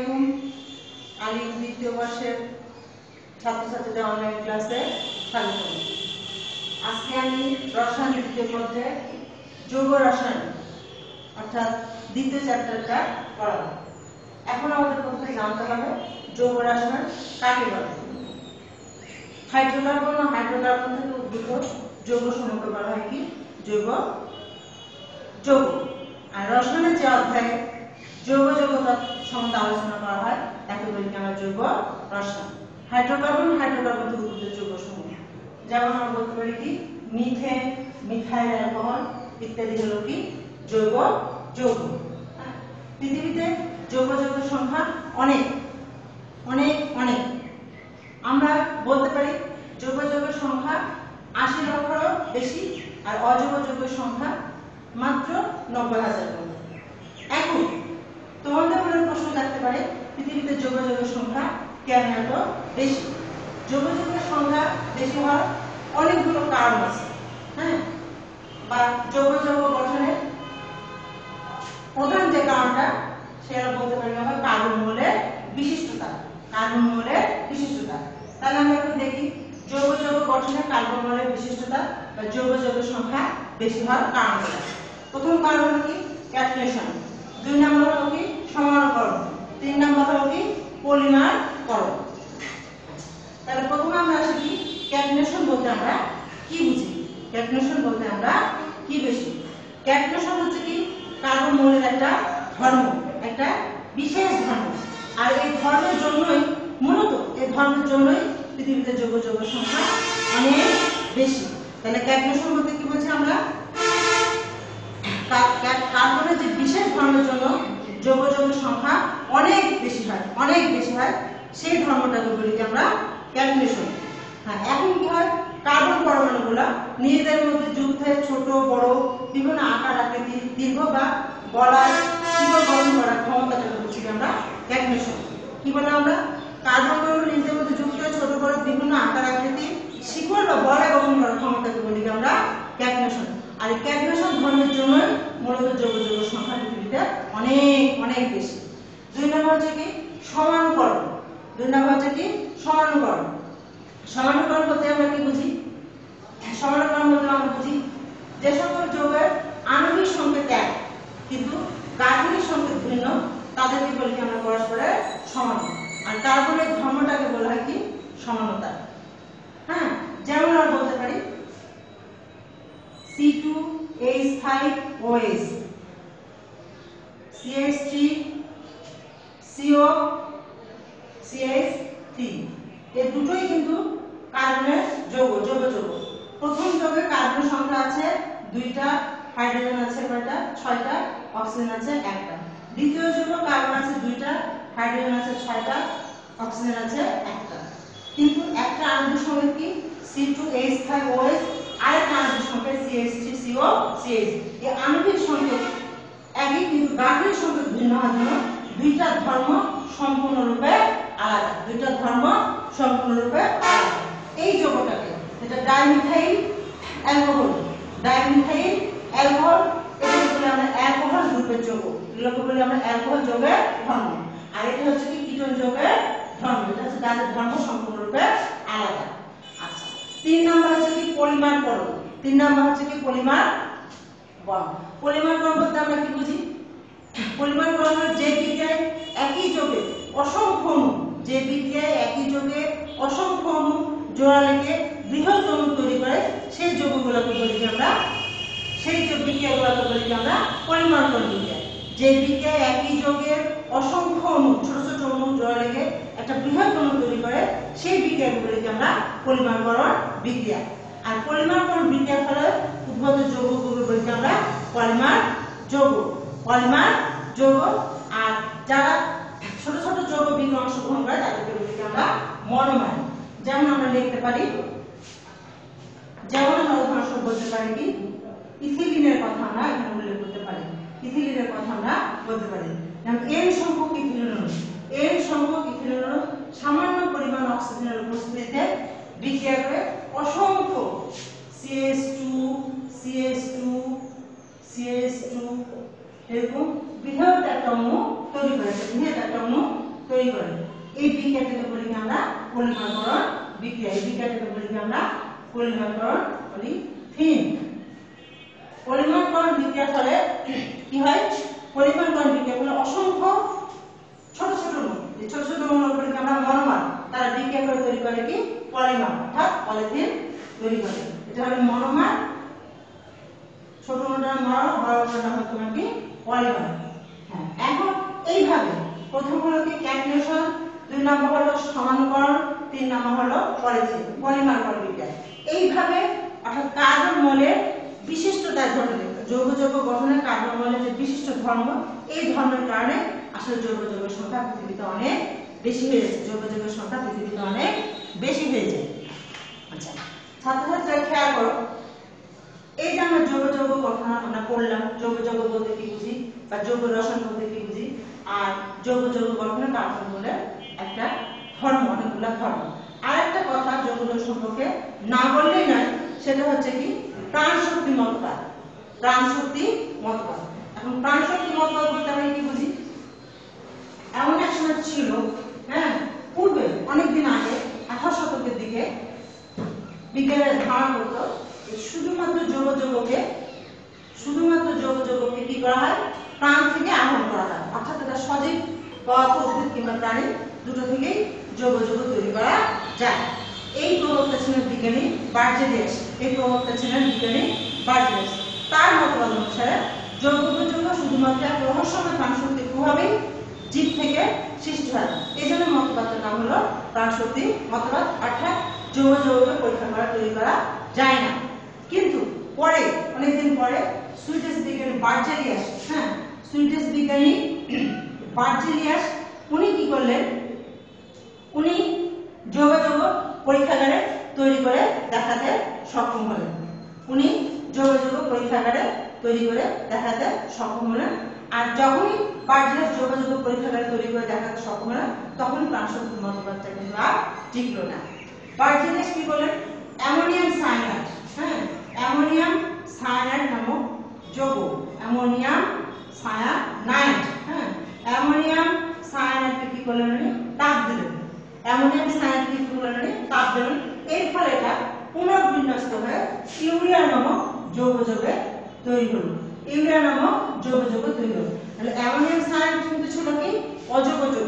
আলাইকুম। আমি দ্বিতীয় বর্ষের ছাত্রছাত্রীদের অনলাইন ক্লাসে স্বাগত। আজকে আমি রসায়ন দ্বিতীয় পর্যায়ে যৌগ রসায়ন অর্থাৎ দ্বিতীয় চ্যাপ্টারটা পড়াবো। এখন আমাদের প্রথমে জানতে হবে যৌগ রসায়ন কাকে বলে। হাইড্রোকার্বন ও হাইড্রোকার্বন থেকে উদ্ভূত যৌগ সমূহকে বলা হয় কি? জৈব যৌগ। আর রসায়নের যে অধ্যায়ে যৌগ যৌগতা সম্বন্ধে আলোচনা করা হয় তাকে বলি আমরা জৈব রসায়ন। হাইড্রোকার্বন হাইড্রোকার্বন থেকে উদ্ভূত যৌগ সমূহ, যেমন আমরা বলতে পারি কি মিথেন, মিথাইল অ্যালকোহল ইত্যাদি হলো কি জৈব যৌগ। পৃথিবীতে জৈব যৌগের সংখ্যা অনেক অনেক অনেক। আমরা বলতে পারি জৈব যৌগের সংখ্যা ৮০ লক্ষেরও বেশি, আর অজৈব যৌগের সংখ্যা মাত্র ৯০,০০০। এখন তোমাদের মনে প্রশ্ন থাকতে পারে পৃথিবীতে জৈব যৌগের সংখ্যা কেন এত বেশি? জৈব যৌগের সংখ্যা বেশি হওয়ার অনেকগুলো কারণ আছে। বা জৈব যৌগ গঠনের প্রধান যে কারণটা সেটা বলতে পারি আমরা কার্বন মৌলের বিশিষ্টতা। কার্বন মৌলের বিশিষ্টতা। তাহলে আমরা এখন দেখি জৈব যৌগ গঠনে কার্বন মৌলের বিশিষ্টতা বা জৈব যৌগের সংখ্যা বেশি হওয়ার কারণটা। প্রথম কারণ হলো কি ক্যাটায়নেশন, ২ নম্বর হলো কি সমানুকরণ, ৩ নম্বর হলো কি পলিমারকরণ। তাহলে প্রথমে আমরা আসি কি ক্যাটায়নেশন বলতে আমরা কি বুঝি? ক্যাটায়নেশন বলতে আমরা কি বুঝি? ক্যাটায়নেশন হচ্ছে কি কার্বন মৌলের একটা ধর্ম, একটা বিশেষ ধর্ম। আর এই ধর্মের জন্যই মূলত এই ধর্মের জন্যই পৃথিবীতে জৈব যৌগের সংখ্যা অনেক বেশি। তাহলে ক্যাটায়নেশন বলতে কি বলছি আমরা? কার্বনের যে বিশেষ ধর্মের জন্য জৈব যৌগের সংখ্যা অনেক বেশি হয়, অনেক বেশি হয়, সেই ধর্মটাকে বলি আমরা ক্যাটায়নেশন। এখন কি হয় কার্বন পরমাণুগুলো নিজেদের মধ্যে যুক্ত হয়ে ছোট বড় বিভিন্ন আকার আকৃতি দীর্ঘ বা গলায় শিকড় গঠন করার ক্ষমতাটাকে বলছি আমরা ক্যাটায়নেশন। কি বলে আমরা কার্বন পরমাণু নিজেদের মধ্যে যুক্ত হয়ে ছোট বড় বিভিন্ন আকার আকৃতি শিকড় বা বলয় গঠন করার ক্ষমতাকে বলি আমরা ক্যাটায়নেশন। আর এই ক্যাটায়নেশন ধর্মের জন্য মূলত জৈব যৌগের সংখ্যা পৃথিবীতে অনেক অনেক বেশি। ২ নম্বর হচ্ছে কি সমানুকরণ। ২ নম্বর হচ্ছে কি সমানুকরণ। সমানুকরণ বলতে আমরা কি বুঝি? সমানুকরণ বলতে আমরা বুঝি যে সকল যৌগের আণবিক সংকেত এক কিন্তু গাঠনিক সংকেত ভিন্ন তাদেরকে বলি আমরা পরস্পরের সমান। আর কার্বনের ধর্মটাকে বলা হয় কি সমানতা। যেমন আমরা বলতে পারি C2H5OH, CH3CO, CH3 এই দুটোই কিন্তু কার্বনের যৌগ, জৈব যৌগ। প্রথম যৌগে কার্বন সংখ্যা আছে 2টা, হাইড্রোজেন আছে কয়টা? 6টা, অক্সিজেন আছে 1টা। দ্বিতীয় যৌগ কার্বন আছে 2টা, হাইড্রোজেন আছে 6টা, অক্সিজেন আছে 1টা। কিন্তু একটা আণবিক সংকেত কি C2H5OH, আরেকটা আণবিক সংকেত CH3CO, CH। এই আণবিক সংকেত একই কিন্তু গাঠনিক সংকেত ভিন্ন হওয়ার জন্য দুইটা ধর্ম সম্পূর্ণরূপে আলাদা, দুইটা ধর্ম সম্পূর্ণরূপে আলাদা। এই যৌগটাকে এটা ডাইমিথাইল অ্যালকোহল, ডাইমিথাইল অ্যালকোহল এটাকে বলি আমরা অ্যালকোহল গ্রুপের যৌগ, এগুলোকে বলি আমরা অ্যালকোহল যৌগের ধর্ম। আর এটা হচ্ছে কি কিটোন যৌগের ধর্ম, এটা হচ্ছে তাদের ধর্ম সম্পূর্ণরূপে আলাদা। আচ্ছা ৩ নম্বর হচ্ছে কি পলিমারকরণ। ৩ নম্বর হচ্ছে কি পলিমারকরণ। পলিমারকরণ বলতে আমরা কি বুঝি? পলিমারকরণ যে বিক্রিয়ায় একই যৌগে অসংখ্য অণু, যে বিক্রিয়ায় একই যৌগে অসংখ্য অণু জোড়া লেগে বৃহৎ অণু তৈরি করে সেই যৌগগুলোকে বলি আমরা, সেই বিক্রিয়াগুলোকে বলি আমরা পলিমারকরণ বিক্রিয়া। যে বিক্রিয়ায় একই যৌগের অসংখ্য অণু ছোট ছোট অণু জোড়া লেগে একটা বৃহৎ অণু তৈরি করে সেই বিক্রিয়াগুলোকে আমরা পলিমারকরণ বিক্রিয়া। আর পলিমারকরণ বিক্রিয়ার ফলে উদ্ভূত যৌগগুলো বলি আমরা পলিমার যৌগ, পলিমার যৌগ। আর যারা ছোট ছোট যৌগ বিক্রিয়ায় অংশগ্রহণ করে তাদেরকে বলি আমরা মনোমার। যেমন আমরা লিখতে পারি, যেমন আমরা উদাহরণ বলতে পারি কি ইথিলিনের কথা আমরা এখানে উল্লেখ করতে পারি। ইথিলিনের কথা আমরা বলতে পারি যেমন N সংখ্যক ইথিলিন অণু, N সংখ্যক ইথিলিন অণু সামান্য পরিমাণ অক্সিজেনের উপস্থিতিতে বিক্রিয়া করে অসংখ্য CH2, CH2, CH2 এরকম বৃহৎ একটা অণু তৈরি করে, বৃহৎ একটা অণু তৈরি করে। এই বিক্রিয়াটাকে বলি আমরা পলিমারকরণ বিক্রিয়া। এই বিক্রিয়াটাকে বলি আমরা পলিমারকরণ বলি ফিন। পলিমারকরণ বিক্রিয়ার ফলে কি হয়? পলিমারকরণ বিক্রিয়া হলো অসংখ্য ছোট ছোট অণু, এই ছোট ছোট অণুগুলোকে আমরা মনোমার, তারা বিক্রিয়া করে তৈরি করে কি পলিমার অর্থাৎ পলিথিন তৈরি করে। এটা হলো মনোমার, ছোট অণুটা মর, বড় অণুটা হলো তোমার কি পলিমার। হ্যাঁ, এখন এইভাবে প্রথম হলো কি ক্যাটিনেশন, 2 নম্বর হলো সমানুকরণ, 3 নম্বর হলো পলিমারকরণ বিক্রিয়া। এইভাবে অর্থাৎ কার্বন মৌলের বিশিষ্টতার ঘটনা, যৌগ যৌগ গঠনের কার্বন মৌলের যে বিশিষ্ট ধর্ম, এই ধর্মের কারণে আসলে যৌগ যৌগের সংখ্যা পৃথিবীতে অনেক বেশি হয়ে যাচ্ছে। যৌগ যৌগের সংখ্যা পৃথিবীতে অনেক বেশি হয়ে যায়। আচ্ছা, ছাত্রছাত্রীরা খেয়াল করো, এই যে আমরা যৌগ যৌগ গঠন আমরা পড়লাম, যৌগ যৌগ বলতে কি বুঝি বা যৌগ রসায়ন বলতে কি বুঝি, আর যৌগ যৌগ গঠনের কার্বন মৌলের একটা ধর্ম, অনেকগুলো ধর্ম। আর একটা কথা যৌগ যৌগ সম্পর্কে না বললেই নয়, সেটা হচ্ছে কি প্রাণশক্তি মতবাদ। প্রাণশক্তি মতবাদ। এখন প্রাণশক্তি মতবাদ বলতে আমরা কি বুঝি? এমন এক সময় ছিল, হ্যাঁ, পূর্বে অনেকদিন আগে 18 শতকের দিকে বিজ্ঞানের ধারণা করতো শুধুমাত্র যৌগ যৌগকে কি করা হয়? প্রাণ থেকে আহরণ করা হয়, অর্থাৎ এটা সজীব পদার্থ, উদ্ভিদ কিংবা প্রাণী দুটো থেকেই যৌগ যৌগ তৈরি করা যায়। এই প্রবক্তা ছিলেন বিজ্ঞানী বার্জেলিয়াস। তার মতবাদ অনুসারে যৌগ যৌগ শুধুমাত্র এক রহস্যময় প্রাণশক্তির প্রভাবেই জীব থেকে সৃষ্টি হয়। এই জন্য মতবাদের নাম হলো প্রাণশক্তি মতবাদ, অর্থাৎ যৌগ যৌগকে পরীক্ষা করা তৈরি করা যায় না। কিন্তু পরে অনেকদিন পরে সুইডিশ বিজ্ঞানী বার্জেলিয়াস উনি কি করলেন? উনি যৌগ যৌগ পরীক্ষাগারে তৈরি করে দেখাতে সক্ষম হলেন। আর যখনই বার্জেলিয়াস যৌগ যৌগ পরীক্ষাগারে তৈরি করে দেখাতে সক্ষম হলেন, তখন প্রাণশক্তি মতবাদটা কিন্তু আর টিকলো না। বার্জেলিয়াস কি করলেন? অ্যামোনিয়াম সায়ানাইড, অ্যামোনিয়াম সায়ানাইড নামক যৌগ, অ্যামোনিয়াম সায়ানাইডকে কি করলেন? তাপ দিলেন। এর ফলে এটা পুনর্বিন্যস্ত হয়ে ইউরিয়া নামক যৌগ যৌগে তৈরি হলো। তাহলে অ্যামোনিয়াম সায়ানাইড কিন্তু ছিল কি অযৌগ যৌগ।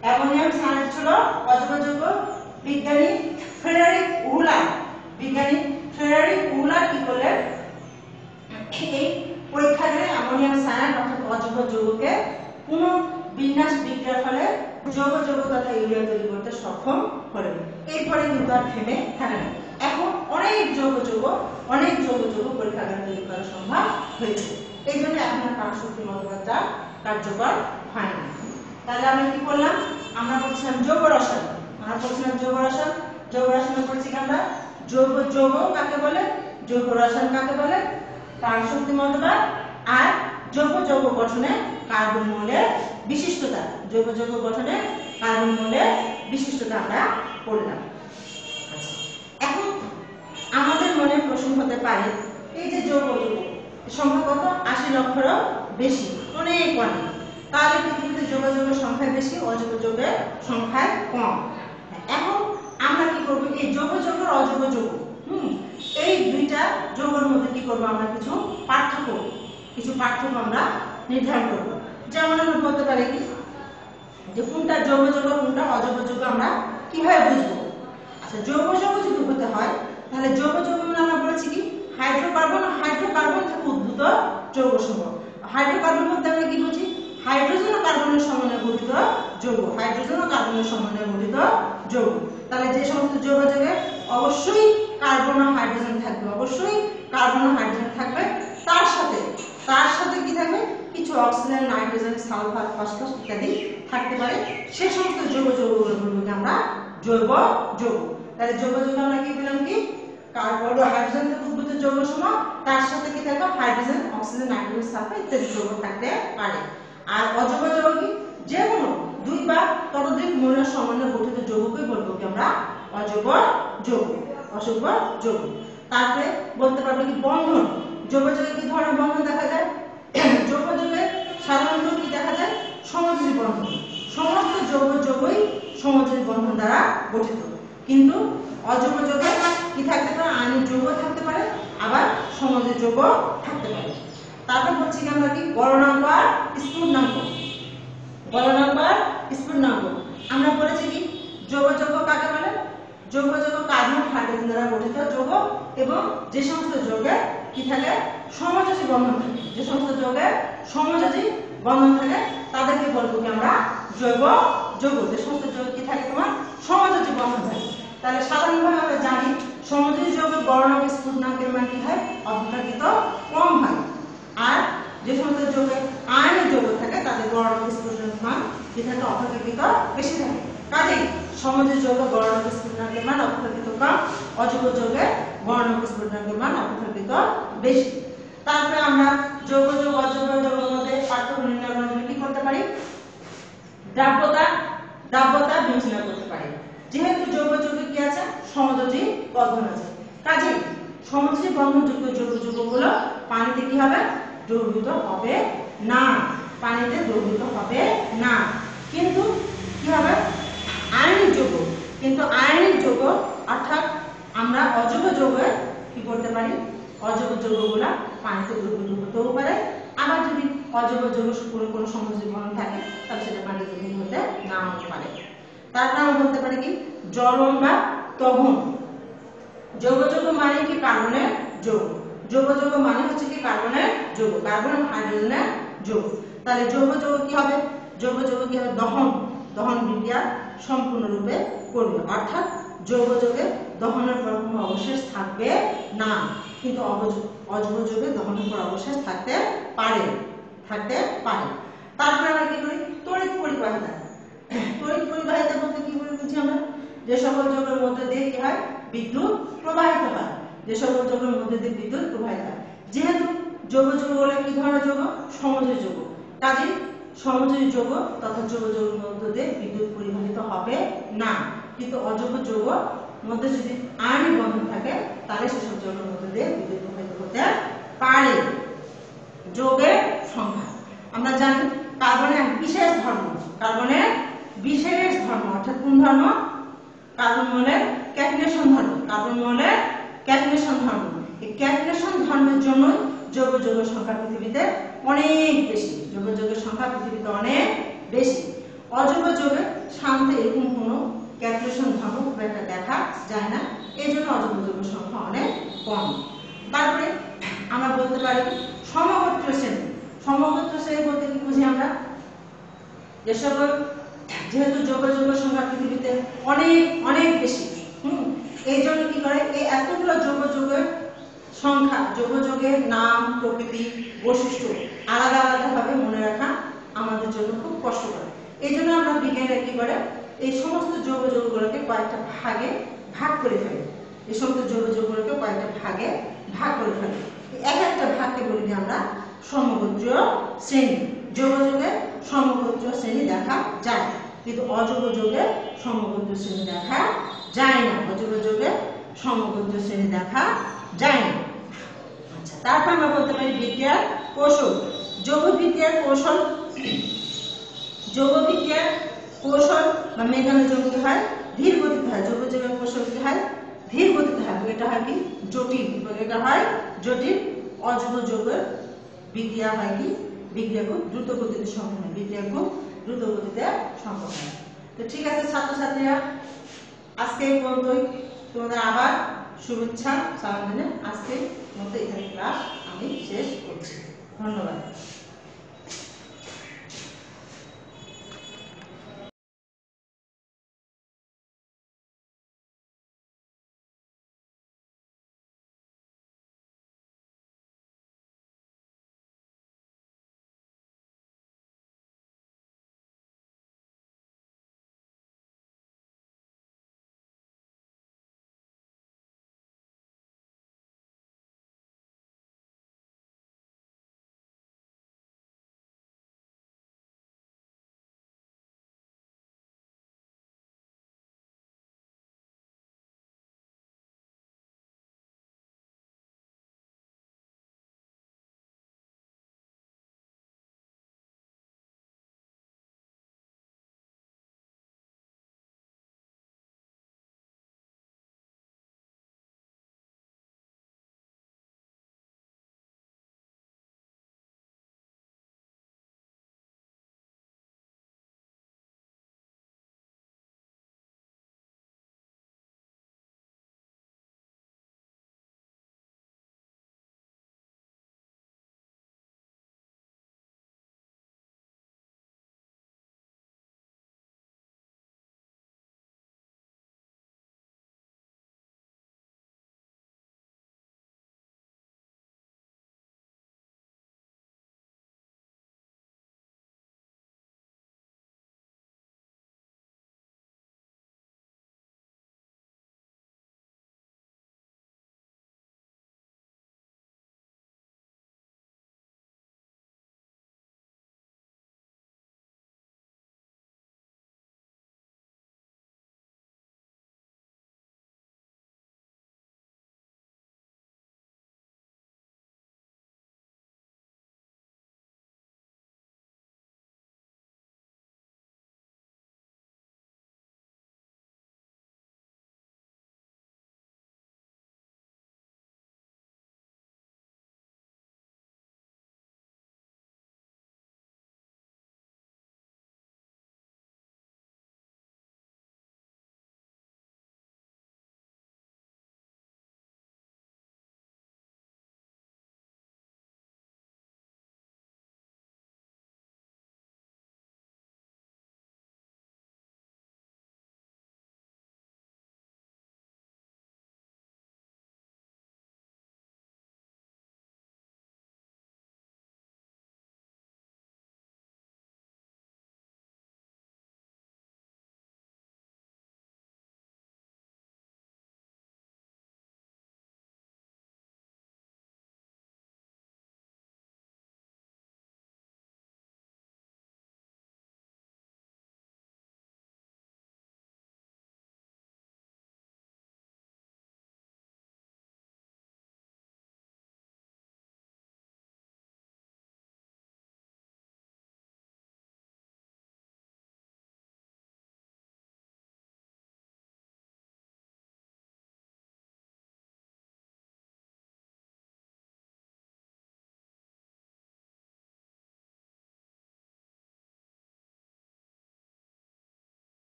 বিজ্ঞানী ফ্রেডারিক উহলার কি করলেন? এই পরীক্ষাগারে অ্যামোনিয়াম সায়ানাইড অর্থাৎ অযৌগ যৌগকে পুনর্বিন্যাস বিক্রিয়ার ফলে যৌগ যৌগ তথা ইউরিয়া তৈরি করতে সক্ষম হলেন। এরপরে কিন্তু আর থেমে থাকে না। এখন অনেক যৌগ যৌগ পরীক্ষাগারে তৈরি করা সম্ভব হয়েছে। এই জন্য এখন আর প্রাণশক্তি মতবাদটা কার্যকর হয় না। তাহলে আমরা কি করলাম? আমরা বলছিলাম যৌগ রসায়ন। যৌগ রসায়ন পড়ছি আমরা যৌগ যৌগ কাকে বলে, যৌগ রসায়ন কাকে বলে, প্রাণশক্তি মতবাদ, আর যৌগ যৌগ গঠনে কার্বন মৌলের বিশিষ্টতা। আমরা পড়লাম। এখন আমাদের মনে প্রশ্ন হতে পারে, এই যে যৌগ যৌগ সংখ্যা কত? 80 লক্ষেরও বেশি, অনেক। তাহলে পৃথিবীতে যৌগ যৌগের সংখ্যা বেশি, অযৌগ যৌগের সংখ্যা কম। এখন আমরা কি করব? এই যৌগ যৌগ আর অযৌগ যৌগ, এই দুইটা যৌগের মধ্যে কি করব? আমরা কিছু পার্থক্য আমরা নির্ধারণ করব। যেমন আমরা বলতে পারি কি যে কোনটা যৌগ যৌগ কোনটা অযৌগ যৌগ আমরা কিভাবে বুঝবো? আচ্ছা, যৌগ যৌগ যদি হতে হয় তাহলে যৌগ যৌগ মানে আমরা বলেছি কি হাইড্রোকার্বন থেকে উদ্ভূত যৌগ সমূহ। হাইড্রোকার্বন বলতে আমরা কি বুঝি? হাইড্রোজেন ও কার্বনের সমন্বয়ে গঠিত যৌগ। তাহলে যে সমস্ত যৌগ যৌগে অবশ্যই কার্বন ও হাইড্রোজেন থাকবে, তার সাথে কি থাকবে? কিছু অক্সিজেন, নাইট্রোজেন, সালফার, ফসফরাস ইত্যাদি থাকতে পারে। সে সমস্ত যৌগ যৌগগুলোকে আমরা জৈব যৌগ। তাহলে জৈব যৌগ আমরা কি পেলাম? কি কার্বন ও হাইড্রোজেন থেকে উদ্ভূত যৌগ সমূহ, তার সাথে কি থাকবে? হাইড্রোজেন, অক্সিজেন, নাইট্রোজেন, সালফার ইত্যাদি যৌগ থাকতে পারে। আর অযৌগ যৌগ কি? যে কোনো 2 বা ততোধিক মৌলের সমন্বয়ে গঠিত যৌগকে বলবো কি আমরা অযৌগ যৌগ। তারপরে বলতে পারবো কি বন্ধন। যৌগ যৌগে কি ধরনের বন্ধন দেখা যায়? যৌগ যৌগে সাধারণত কি দেখা যায়? সমযোজী বন্ধন। সমস্ত যৌগ যৌগই সমযোজী বন্ধন দ্বারা গঠিত, কিন্তু অযৌগ যৌগে কি থাকতে পারে, আয়নিক যৌগ থাকতে পারে, আবার সমযোজী যৌগ থাকতে পারে। তারপর বলছি কি আমরা কি গলনাঙ্ক আর স্ফুটনাঙ্ক। গলনাঙ্ক আর স্ফুটনাঙ্ক আমরা বলেছি কি যৌগ যৌগ কাকে বলে, যৌগ যৌগ কার্বন হাইড্রোজেন দ্বারা গঠিত যৌগ এবং যে সমস্ত যৌগে কি থাকে সমযোজী বন্ধন থাকে, যে সমস্ত যৌগে সমযোজী বন্ধন থাকে তাদেরকে বলবো কি আমরা জৈব যৌগ। যে সমস্ত যৌগ কি থাকে তোমার সমযোজী বন্ধন থাকে। তাহলে সাধারণভাবে আমরা জানি সমযোজী যৌগের গলনাঙ্ক স্ফুটনাঙ্কের মান কি হয়, অপেক্ষাকৃত কম হয়, আর যে সমস্ত যৌগে আয়নিক যৌগ থাকে তাদের গলনাঙ্ক স্ফুটনাঙ্কের মান কি থাকে, অপেক্ষাকৃত বেশি থাকে। কাজেই সমযোজী যৌগের গলনাঙ্ক স্ফুটনাঙ্কের মান অপেক্ষাকৃত কম, অযৌগ যৌগের গলনাঙ্ক স্ফুটনাঙ্কের মান অপেক্ষাকৃত বেশি। তারপরে আমরা যৌগ যৌগ অযৌগ যৌগের মধ্যে পার্থক্য নির্ণয় করার জন্য কি করতে পারি, দ্রাব্যতা বিবেচনা করতে পারি। যেহেতু যৌগ যৌগে কি আছে সমযোজী বন্ধন আছে, কাজেই সমযোজী বন্ধনযুক্ত যৌগ যৌগগুলো পানিতে কি হবে, দ্রবীভূত হবে না, পানিতে দ্রবীভূত হবে না। কিন্তু কি হবে আয়নিক যৌগ, কিন্তু আয়নিক যৌগ অর্থাৎ আমরা অযৌগ যৌগে কি করতে পারি, অযৌগ যৌগগুলা পানিতে দ্রবীভূত হতেও পারে, আবার যদি অযৌগ যৌগ কোনো সমযোজী বন্ধন থাকে তাহলে সেটা পানিতে দ্রবীভূত হতে নাও পারে। তারপর আমরা বলতে পারি কি জ্বলন বা দহন। যৌগ যৌগ মানে কি কার্বনের যৌগ, যৌগ যৌগ মানে হচ্ছে কি কার্বনের যৌগ, কার্বন হাইড্রোজেনের যৌগ। তাহলে যৌগ যৌগ কি হবে, যৌগ যৌগ কি হবে দহন বিক্রিয়া সম্পূর্ণরূপে করবে, অর্থাৎ যৌগ যৌগে দহনের পর কোনো অবশেষ থাকবে না, কিন্তু অযৌগ যৌগে দহনের পর অবশেষ থাকতে পারে। তারপরে আমরা কি করি তড়িৎ পরিবাহিতা। তড়িৎ পরিবাহিতা বলতে কি বুঝি আমরা, যে সকল যৌগের মধ্যে দিয়ে কি হয় বিদ্যুৎ প্রবাহিত হয়, যে সকল যৌগের মধ্যে দিয়ে বিদ্যুৎ প্রবাহিত হয়। যেহেতু যৌগ যৌগ বলে কি ধরনের যৌগ, সমযোজী যৌগ, কাজেই সমযোজী যৌগ তথা যৌগ যৌগের মধ্যে দিয়ে বিদ্যুৎ পরিবাহিত হবে না, কিন্তু অযৌগ যৌগ মধ্যে যদি আয়নিক বন্ধন থাকে তাহলে সেসব যৌগের মধ্যে দিয়ে বিদ্যুৎ প্রবাহিত হতে পারে। যৌগের সংখ্যা আমরা জানি কার্বনের বিশেষ ধর্ম, কার্বনের বিশেষ ধর্ম অর্থাৎ কোন ধর্ম, কার্বন মৌলের ক্যাটিনেশন ধর্ম, কার্বন মৌলের ক্যাটিনেশন ধর্ম। এই ক্যাটিনেশন ধর্মের জন্য যৌগ যৌগের সংখ্যা পৃথিবীতে অনেক বেশি, যৌগ যৌগের সংখ্যা পৃথিবীতে অনেক বেশি। অযৌগ যৌগে সাধারণত এরকম কোনো ক্যাটিনেশন ধর্ম খুব একটা দেখা যায় না, এই জন্য অযৌগ যৌগের সংখ্যা অনেক কম। তারপরে আমরা বলতে পারি সমগোত্রীয় শ্রেণী। সমগোত্রীয় শ্রেণী বলতে কি বুঝি আমরা, যে সকল যেহেতু যৌগ যৌগের সংখ্যা পৃথিবীতে অনেক অনেক বেশি, এই জন্য কি করে এই এতগুলো যৌগ যৌগের সংখ্যা, যৌগ যৌগের নাম প্রকৃতি বৈশিষ্ট্য আলাদা আলাদা ভাবে মনে রাখা আমাদের জন্য খুব কষ্টকর। এই জন্য আমরা বিজ্ঞানীরা কি করে এই সমস্ত যৌগ যৌগগুলোকে কয়েকটা ভাগে ভাগ করে ফেলে, এই সমস্ত যৌগ যৌগগুলোকে কয়েকটা ভাগে ভাগ করে ফেলে। এক একটা ভাগকে বলি আমরা সমগোত্রীয় শ্রেণী। যৌগ যৌগে সমগোত্রীয় শ্রেণী দেখা যায়, কিন্তু অযৌগ যৌগে সমগোত্রীয় শ্রেণী দেখা যায় না, অযৌগ যৌগে সমগোত্রীয় শ্রেণী দেখা যায় না। আচ্ছা, তারপর আমরা বলতে পারি বিক্রিয়ার কৌশল। যৌগ বিক্রিয়ার কৌশল, যৌগ বিক্রিয়ার কৌশল বা মেকানিজম কি হয় ধীর গতিতে হয়, যৌগ যৌগের কৌশল কি হয় ধীর গতিতে হয়, এটা হয় কি জটিল, এটা হয় জটিল। অযৌগ যৌগের বিক্রিয়া হয় কি বিক্রিয়া খুব দ্রুত গতিতে সম্পন্ন হয়, বিক্রিয়া খুব দ্রুত গতিতে সম্পন্ন হয়। তো ঠিক আছে ছাত্রছাত্রীরা, আজকে এই পর্যন্তই, তোমাদের আবার শুভেচ্ছা জানাতে আজকের মতো এখানে ক্লাস আমি শেষ করছি। ধন্যবাদ।